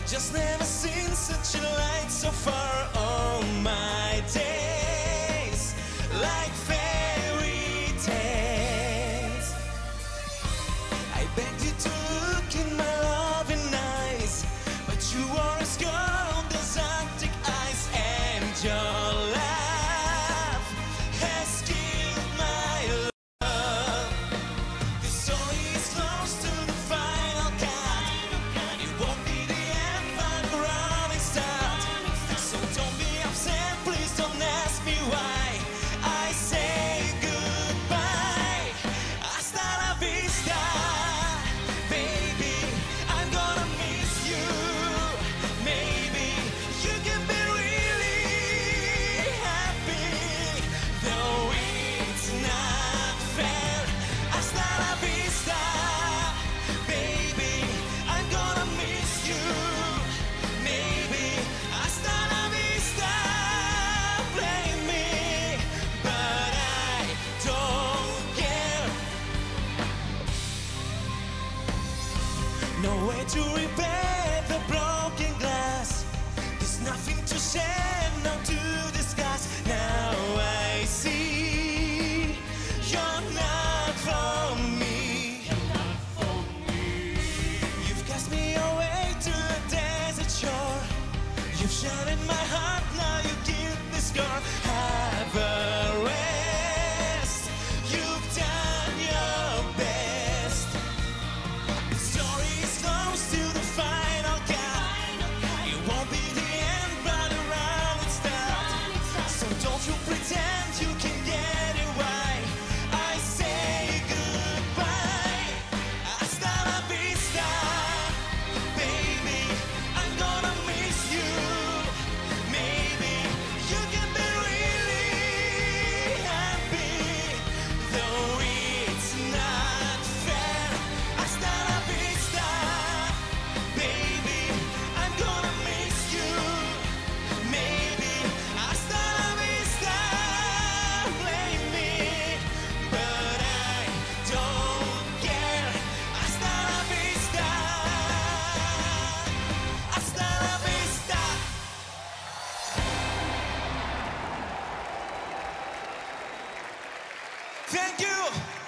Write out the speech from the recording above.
Just never seen such a light so far. All my days like fairy tales. I begged you to look in my loving eyes, but you were as cold as Arctic ice, and your laugh has killed my love. The story is close to the final cut. It won't be the end, but the running start. So don't be upset, please don't ask me why I say goodbye. Hasta la vista, baby, I'm gonna miss you. Maybe you can be really happy, though it's not fair. Hasta la vista, baby, I'm gonna miss you. Maybe hasta la vista, blame me, but I don't care. No way to repair the broken glass. There's nothing to share, no to discuss. Now I see you're not for me. You've cast me away to a desert shore. You've shattered my heart, now you keep the score. Have a rest, you've done your best. The story is close to the final cut. It won't be the end, but around it starts. So don't you pretend you can get it right. I say goodbye. Hasta la vista, baby, I'm gonna miss you. Maybe you can be really happy, though it's not fair. Hasta la vista, baby, I'm gonna miss you. Maybe hasta la vista, blame me, but I don't care. Hasta la vista, hasta la vista. Thank you.